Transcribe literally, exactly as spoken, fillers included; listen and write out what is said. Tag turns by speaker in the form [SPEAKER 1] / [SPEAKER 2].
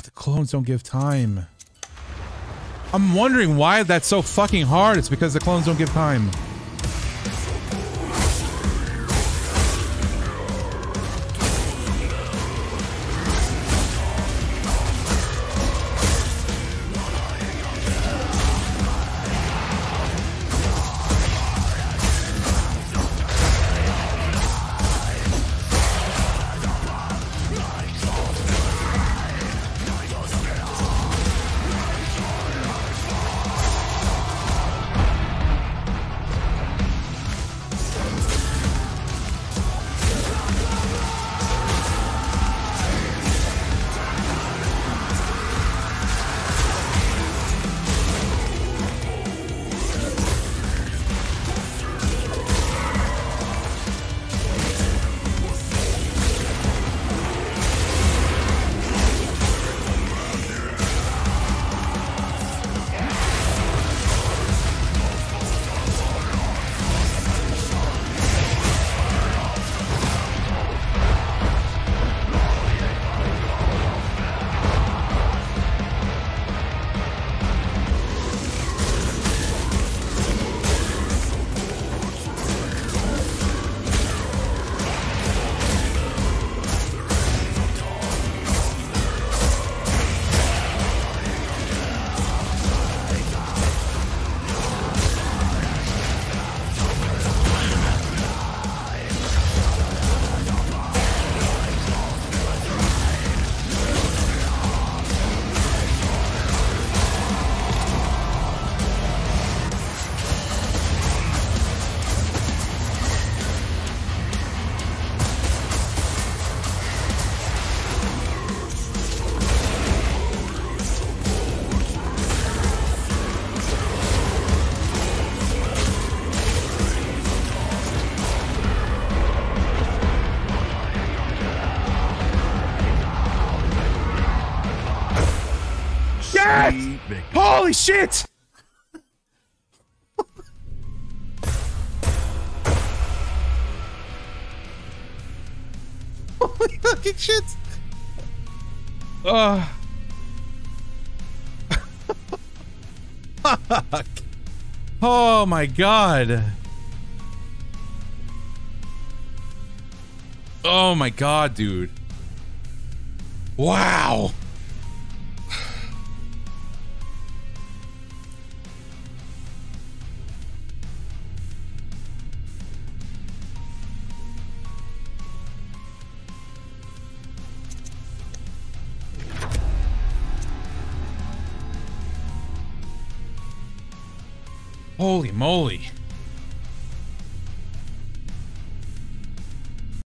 [SPEAKER 1] the clones don't give time. I'm wondering why that's so fucking hard. It's because the clones don't give time. Holy shit! Holy fucking shit! Ugh. Fuck. Oh my god. Oh my god, dude. Wow. Holy moly.